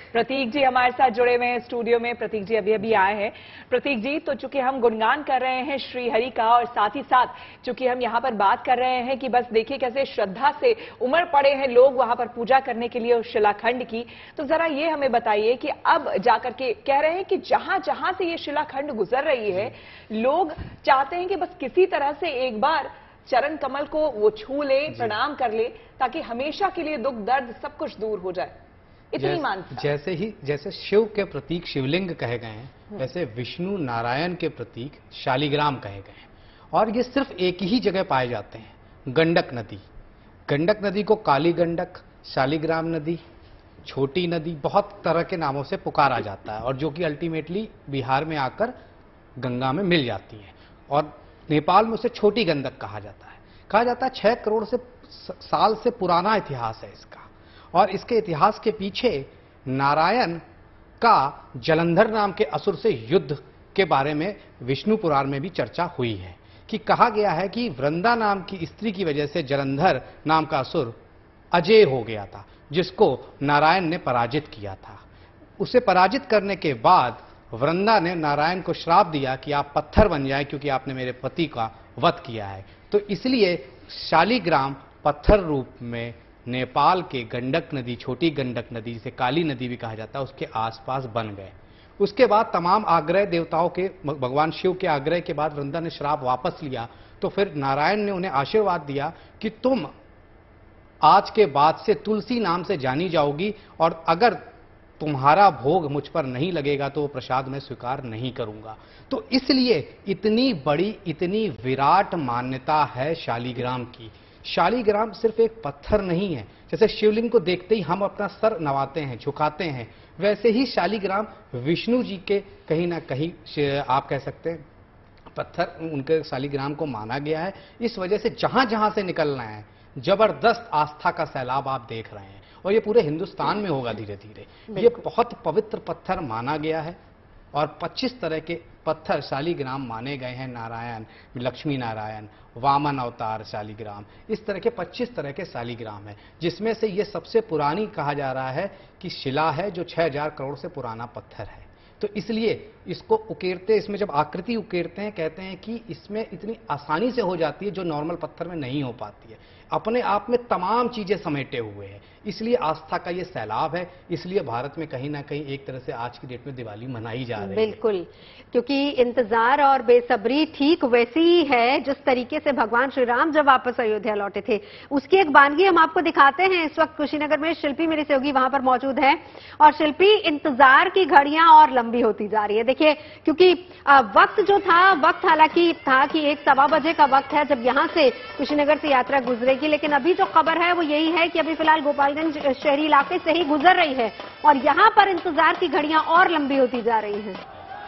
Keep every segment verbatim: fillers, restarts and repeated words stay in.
प्रतीक जी हमारे साथ जुड़े हुए हैं स्टूडियो में। प्रतीक जी अभी अभी आए हैं। प्रतीक जी, तो चूंकि हम गुणगान कर रहे हैं श्रीहरि का और साथ ही साथ चूंकि हम यहाँ पर बात कर रहे हैं कि बस देखिए कैसे श्रद्धा से उमड़ पड़े हैं लोग वहां पर पूजा करने के लिए उस शिलाखंड की, तो जरा ये हमें बताइए कि अब जाकर के कह रहे हैं कि जहां जहां से ये शिलाखंड गुजर रही है लोग चाहते हैं कि बस किसी तरह से एक बार चरण कमल को वो छू ले, प्रणाम कर ले, ताकि हमेशा के लिए दुख दर्द सब कुछ दूर हो जाए। इतनी मानता। जैसे ही जैसे शिव के प्रतीक शिवलिंग कहे गए हैं, वैसे विष्णु नारायण के प्रतीक शालिग्राम कहे गए हैं। और ये सिर्फ एक ही जगह पाए जाते हैं, गंडक नदी। गंडक नदी को काली गंडक, शालिग्राम नदी, छोटी नदी, बहुत तरह के नामों से पुकारा जाता है, और जो कि अल्टीमेटली बिहार में आकर गंगा में मिल जाती है। और नेपाल में उसे छोटी गंडक कहा जाता है। कहा जाता है छह करोड़ से साल से पुराना इतिहास है इसका। और इसके इतिहास के पीछे नारायण का जलंधर नाम के असुर से युद्ध के बारे में विष्णु पुराण में भी चर्चा हुई है कि कहा गया है कि वृंदा नाम की स्त्री की वजह से जलंधर नाम का असुर अजेय हो गया था, जिसको नारायण ने पराजित किया था। उसे पराजित करने के बाद वृंदा ने नारायण को श्राप दिया कि आप पत्थर बन जाए क्योंकि आपने मेरे पति का वध किया है। तो इसलिए शालिग्राम पत्थर रूप में नेपाल के गंडक नदी, छोटी गंडक नदी जिसे काली नदी भी कहा जाता है, उसके आसपास बन गए। उसके बाद तमाम आग्रह देवताओं के, भगवान शिव के आग्रह के बाद वृंदा ने श्राप वापस लिया। तो फिर नारायण ने उन्हें आशीर्वाद दिया कि तुम आज के बाद से तुलसी नाम से जानी जाओगी, और अगर तुम्हारा भोग मुझ पर नहीं लगेगा तो वो प्रसाद मैं स्वीकार नहीं करूंगा। तो इसलिए इतनी बड़ी, इतनी विराट मान्यता है शालिग्राम की। शालिग्राम सिर्फ एक पत्थर नहीं है। जैसे शिवलिंग को देखते ही हम अपना सर नवाते हैं, झुकाते हैं, वैसे ही शालिग्राम विष्णु जी के कहीं ना कहीं आप कह सकते हैं पत्थर, उनके शालिग्राम को माना गया है। इस वजह से जहां जहां से निकलना है जबरदस्त आस्था का सैलाब आप देख रहे हैं, और ये पूरे हिंदुस्तान में होगा धीरे धीरे। ये बहुत पवित्र पत्थर माना गया है, और पच्चीस तरह के पत्थर शालिग्राम माने गए हैं। नारायण, लक्ष्मी नारायण, वामन अवतार शालिग्राम, इस तरह के पच्चीस तरह के शालिग्राम है, जिसमें से ये सबसे पुरानी कहा जा रहा है कि शिला है, जो छह हजार करोड़ से पुराना पत्थर है। तो इसलिए इसको उकेरते, इसमें जब आकृति उकेरते हैं, कहते हैं कि इसमें इतनी आसानी से हो जाती है जो नॉर्मल पत्थर में नहीं हो पाती है। अपने आप में तमाम चीजें समेटे हुए हैं, इसलिए आस्था का ये सैलाब है। इसलिए भारत में कहीं ना कहीं एक तरह से आज की डेट में दिवाली मनाई जा रही है। बिल्कुल, क्योंकि इंतजार और बेसब्री ठीक वैसी ही है जिस तरीके से भगवान श्री राम जब वापस अयोध्या लौटे थे। उसकी एक वानगी हम आपको दिखाते हैं। इस वक्त कुशीनगर में शिल्पी मेरी सहयोगी वहां पर मौजूद है। और शिल्पी, इंतजार की घड़ियां और लंबी होती जा रही है। देखिए, क्योंकि वक्त जो था, वक्त हालांकि था कि एक सवा बजे का वक्त है जब यहां से कुशीनगर से यात्रा गुजरेगी, लेकिन अभी जो खबर है वो यही है कि अभी फिलहाल गोपालगंज शहरी इलाके से ही गुजर रही है, और यहां पर इंतजार की घड़ियां और लंबी होती जा रही हैं।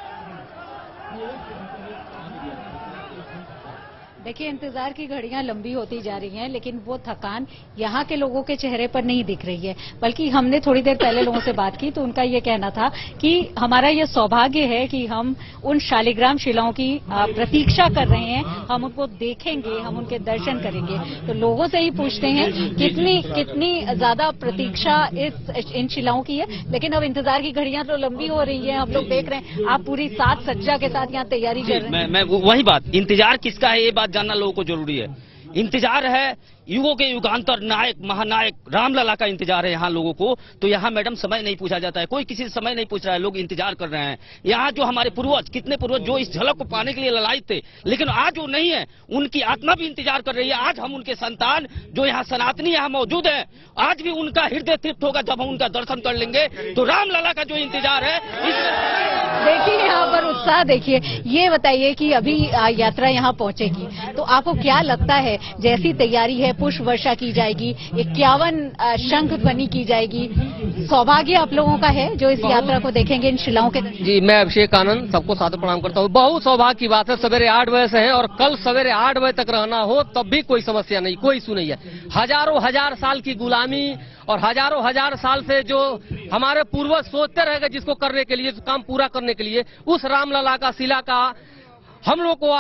देखिए, इंतजार की घड़ियां लंबी होती जा रही हैं, लेकिन वो थकान यहाँ के लोगों के चेहरे पर नहीं दिख रही है। बल्कि हमने थोड़ी देर पहले लोगों से बात की तो उनका ये कहना था कि हमारा ये सौभाग्य है कि हम उन शालिग्राम शिलाओं की प्रतीक्षा कर रहे हैं, हम उनको देखेंगे, हम उनके दर्शन करेंगे। तो लोगों से ही पूछते हैं कितनी कितनी ज्यादा प्रतीक्षा इस इन शिलाओं की है। लेकिन अब इंतजार की घड़ियां तो लंबी हो रही है, हम लोग देख रहे हैं। आप पूरी साज सज्जा के साथ यहाँ तैयारी कर रहे हैं। मैं, मैं वही बात, इंतजार किसका है ये बात जानना लोगों को जरूरी है। इंतजार है युगों के युगांतर नायक महानायक रामलला का इंतजार है यहाँ लोगों को। तो यहाँ मैडम समय नहीं पूछा जाता है, कोई किसी से समय नहीं पूछ रहा है, लोग इंतजार कर रहे हैं। यहाँ जो हमारे पूर्वज, कितने पूर्वज जो इस झलक को पाने के लिए ललायित थे, लेकिन आज वो नहीं है, उनकी आत्मा भी इंतजार कर रही है। आज हम उनके संतान जो यहाँ सनातनी यहाँ मौजूद है, आज भी उनका हृदय तृप्त होगा जब हम उनका दर्शन कर लेंगे। तो रामलला का जो इंतजार है, देखिए यहाँ पर उत्साह देखिए। ये बताइए कि अभी यात्रा यहाँ पहुंचेगी तो आपको क्या लगता है, जैसी तैयारी है, पुष्प वर्षा की जाएगी, इक्यावन शंख ध्वनि की जाएगी, सौभाग्य आप लोगों का है जो इस यात्रा को देखेंगे इन शिलाओं के। जी, मैं अभिषेक आनंद सबको सादर प्रणाम करता हूँ। बहुत सौभाग्य की बात है, सवेरे आठ बजे से है और कल सवेरे आठ बजे तक रहना हो तब भी कोई समस्या नहीं, कोई इशू नहीं है। हजारों हजार साल की गुलामी और हजारों हजार साल से जो हमारे पूर्वज सोचते रह गए जिसको करने के लिए, काम पूरा करने के लिए, उस रामलला का शिला का हम लोग को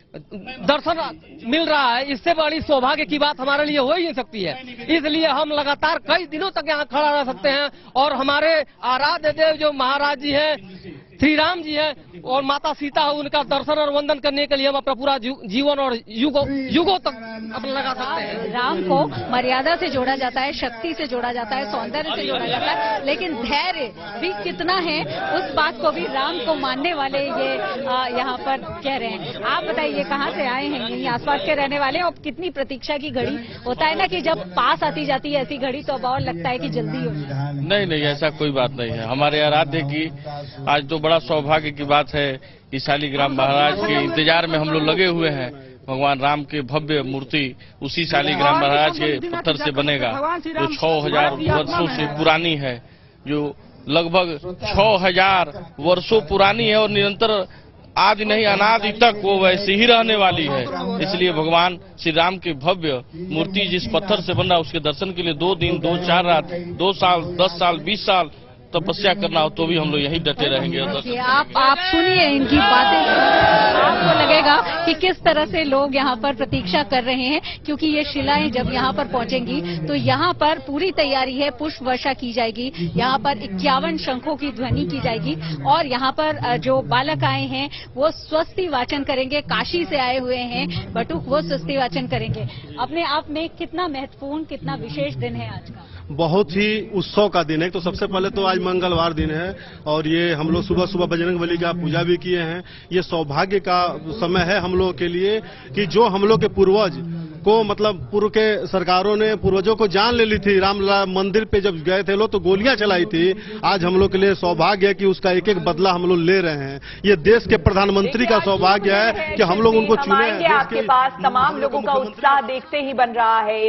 दर्शन मिल रहा है, इससे बड़ी सौभाग्य की बात हमारे लिए हो ही नहीं सकती है। इसलिए हम लगातार कई दिनों तक यहाँ खड़ा रह सकते हैं और हमारे आराध्य देव जो महाराज जी हैं, श्री राम जी हैं और माता सीता है, उनका दर्शन और वंदन करने के लिए हम अपना पूरा जीवन और युगों युगों तक अपना लगा सकते हैं। राम को मर्यादा से जोड़ा जाता है, शक्ति से जोड़ा जाता है, सौंदर्य से जोड़ा जाता है, लेकिन धैर्य भी कितना है उस बात को भी राम को मानने वाले ये यहाँ पर कह रहे हैं। आप बताइए कहाँ से आए हैं? यहीं आसपास के रहने वाले हैं। और कितनी प्रतीक्षा की घड़ी होता है ना कि जब पास आती जाती है ऐसी घड़ी तो अब और लगता है कि जल्दी हो। नहीं नहीं, ऐसा कोई बात नहीं है। हमारे आराध्य की आज तो बड़ा सौभाग्य की बात है कि शालिग्राम महाराज के इंतजार में हम लोग लगे हुए हैं। भगवान राम के भव्य मूर्ति उसी शालिग्राम महाराज के पत्थर से बनेगा, जो छह हजार वर्षों से पुरानी है, जो लगभग छह हजार वर्षों पुरानी है और निरंतर आज नहीं अनादि तक वो वैसे ही रहने वाली है। इसलिए भगवान श्री राम की भव्य मूर्ति जिस पत्थर से बन रहा है उसके दर्शन के लिए दो दिन दो चार रात दो साल दस साल बीस साल तपस्या करना हो तो भी हम लोग यहीं डटे रहेंगे। आप आप सुनिए इनकी बातें, आपको लगेगा कि किस तरह से लोग यहाँ पर प्रतीक्षा कर रहे हैं, क्योंकि ये शिलाएं जब यहाँ पर पहुंचेंगी तो यहाँ पर पूरी तैयारी है, पुष्प वर्षा की जाएगी, यहाँ पर इक्यावन शंखों की ध्वनि की जाएगी और यहाँ पर जो बालक आए हैं वो स्वस्ति वाचन करेंगे। काशी से आए हुए हैं बटुक, वो स्वस्ति वाचन करेंगे। अपने आप में कितना महत्वपूर्ण, कितना विशेष दिन है आज का? बहुत ही उत्सव का दिन है। तो सबसे पहले तो आज मंगलवार दिन है और ये हम लोग सुबह सुबह बजरंग बली का पूजा भी किए हैं। ये सौभाग्य का समय है हम लोग के लिए कि जो हम लोग के पूर्वज को, मतलब पूर्व के सरकारों ने पूर्वजों को जान ले ली थी, रामलला मंदिर पे जब गए थे लोग तो गोलियां चलाई थी। आज हम लोग के लिए सौभाग्य है कि उसका एक एक बदला हम लोग ले रहे हैं। ये देश के प्रधानमंत्री का सौभाग्य है कि हम लोग उनको चुने। आपके पास तमाम लोगों का उत्साह देखते ही बन रहा है।